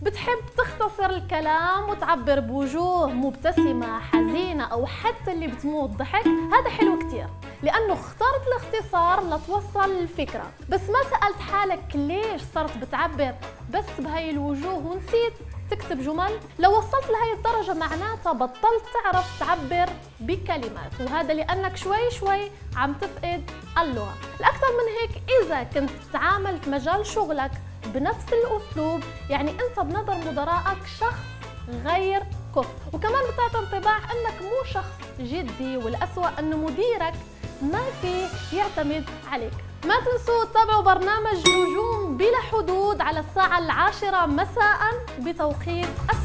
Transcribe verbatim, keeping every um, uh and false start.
بتحب تختصر الكلام وتعبر بوجوه مبتسمة حزينة أو حتى اللي بتموت ضحك، هذا حلو كتير لأنه اخترت الاختصار لتوصل الفكرة. بس ما سألت حالك ليش صرت بتعبر بس بهاي الوجوه ونسيت تكتب جمل؟ لو وصلت لهي الدرجة معناتها بطلت تعرف تعبر بكلمات، وهذا لأنك شوي شوي عم تفقد اللغة. الأكثر من هيك، إذا كنت تتعامل في مجال شغلك بنفس الأسلوب، يعني أنت بنظر مدراءك شخص غير كفء، وكمان بتعطي انطباع أنك مو شخص جدي، والأسوأ أنه مديرك ما فيه يعتمد عليك. ما تنسوا تتابعوا برنامج نجوم بلا حدود على الساعة العاشرة مساء بتوقيت